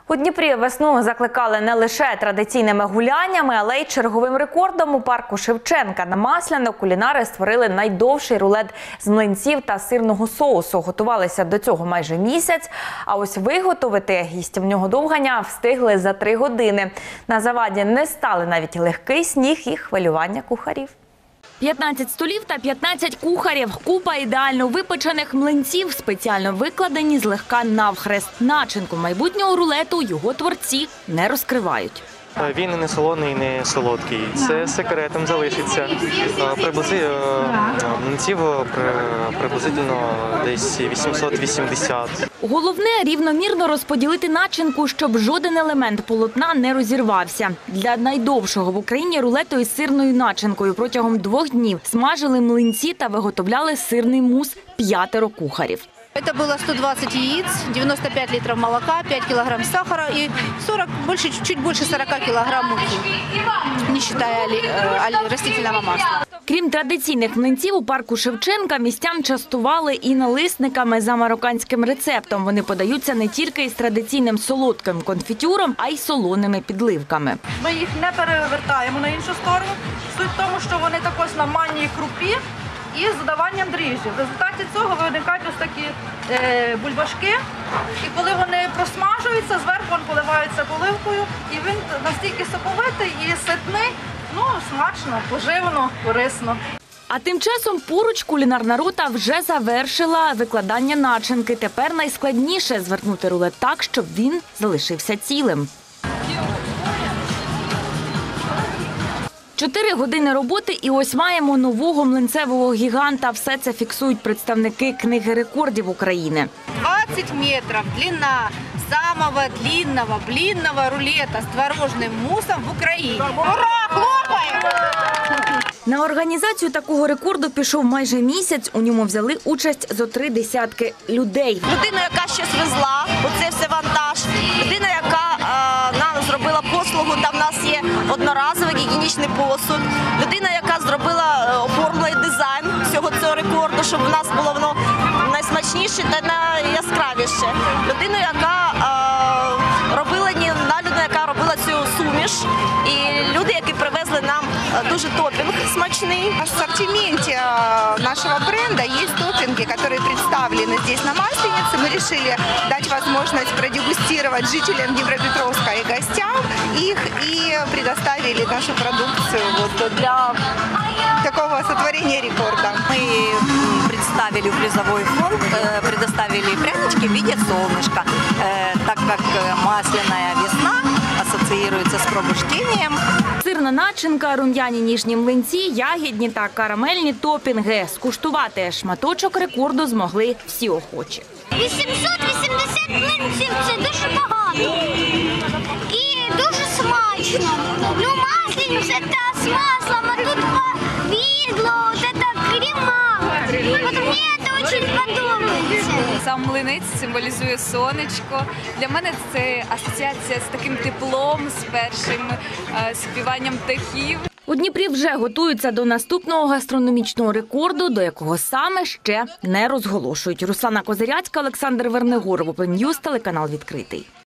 У Дніпрі весну закликали не лише традиційними гуляннями, але й черговим рекордом у парку Шевченка. На Масляно кулінари створили найдовший рулет з млинців та сирного соусу. Готувалися до цього майже місяць, а ось виготовити їстівного довгання встигли за 3 години. На заваді не стали навіть легкий сніг і хвилювання кухарів. 15 столів та 15 кухарів. Купа ідеально випечених млинців, спеціально викладені злегка навхрест. Начинку майбутнього рулету його творці не розкривають. Він і не солоний, і не солодкий. Це секретом залишиться. Млинців приблизно десь 880. Головне – рівномірно розподілити начинку, щоб жоден елемент полотна не розірвався. Для найдовшого в Україні рулету із сирною начинкою протягом 2 днів смажили млинці та виготовляли сирний мус 5 кухарів. Это было 120 яиц, 95 литров молока, 5 килограмм сахара и чуть больше 40 килограмм муки, не считая растительного масла. Крім традиційних млинців, у парку Шевченка містян частували і налисниками за марокканським рецептом. Вони подаються не тільки із традиційним солодким конфітюром, а й солоними підливками. Ми їх не перевертаємо на іншу сторону. Суть в тому, що вони також на манній крупі і з додаванням дріжджів. В результаті цього виникають ось такі бульбашки. І коли вони просмажуються, зверху поливаються поливкою. І він настільки соковитий і ситний, смачно, поживно, корисно. А тим часом поруч кулінарна рота вже завершила викладання начинки. Тепер найскладніше – звернути рулет так, щоб він залишився цілим. 4 години роботи і ось маємо нового млинцевого гіганта. Все це фіксують представники Книги рекордів України. 20 метров длина самого длинного блинного рулета с творожным муссом в Украине. Ура! Хлопаємо! На організацію такого рекорду пішов майже місяць. У ньому взяли участь зо 3 десятки людей. Людина, яка щось везла, оце все вантаж. Людина, яка нам зробила послугу, там в нас є одноразовий гігієнічний посуд. Людина, яка зробила оформлений дизайн всього цього рекорду, щоб у нас було воно найсмачніше та найяскравіше. Людина, яка робила робила цю суміш. І люди, які привезли нам дуже топінг смачний. В ассортименте нашего бренда есть топпинги, которые представлены здесь на Масленице. Мы решили дать возможность продегустировать жителям Днепропетровска и гостям их и предоставили нашу продукцию для такого сотворения рекорда. Мы представили в призовой фонд, предоставили прянички в виде солнышка, так как масляная весна асоціюється з пробужденнем. Сирна начинка, рум'яні ніжні млинці, ягідні та карамельні топінги. Скуштувати шматочок рекорду змогли всі охочі. 880 млинців – це дуже багато і дуже смачно. Масляниця та з маслом, а тут повидло, це крема. Мені це дуже подобається. Сам млинець символізує сонечко. Для мене це асоціація з таким теплом, з першим співанням птахів. У Дніпрі вже готуються до наступного гастрономічного рекорду, до якого саме ще не розголошують. Руслана Козиряцька, Олександр Вернигоров, Open News, телеканал «Відкритий».